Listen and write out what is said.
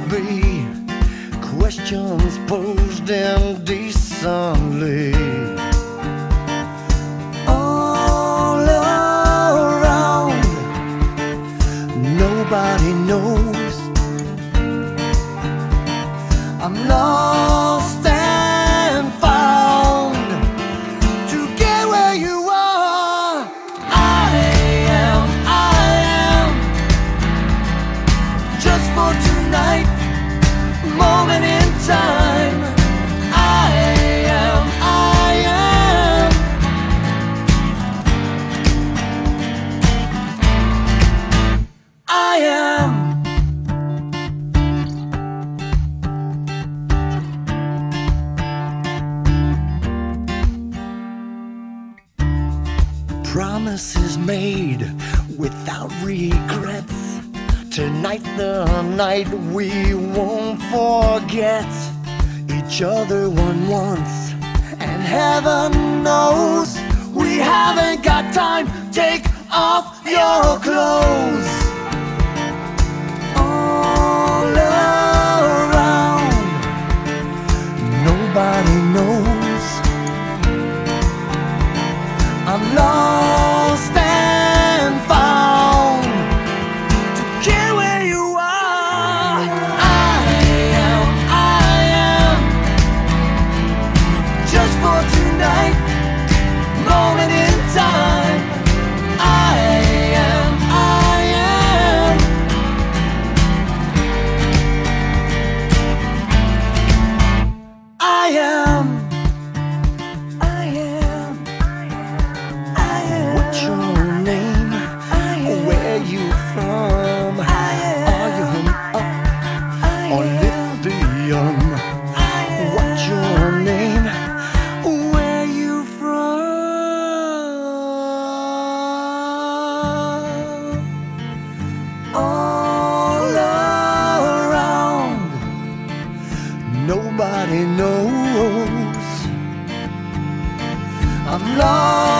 be questions posed indecently. All around, nobody knows. I'm lost and found to get where you are. I am just for tonight, moment in time. I am promises made without regrets. Tonight's the night we won't forget each other once, and heaven knows we haven't got time. Take off your clothes. All around, nobody knows. I'm lost and found to get where you are. I am just for tonight, moment in time. I am What's your name? Where you from? Are you up or lithium? What's your name? Where you from? All around, nobody knows. I'm lost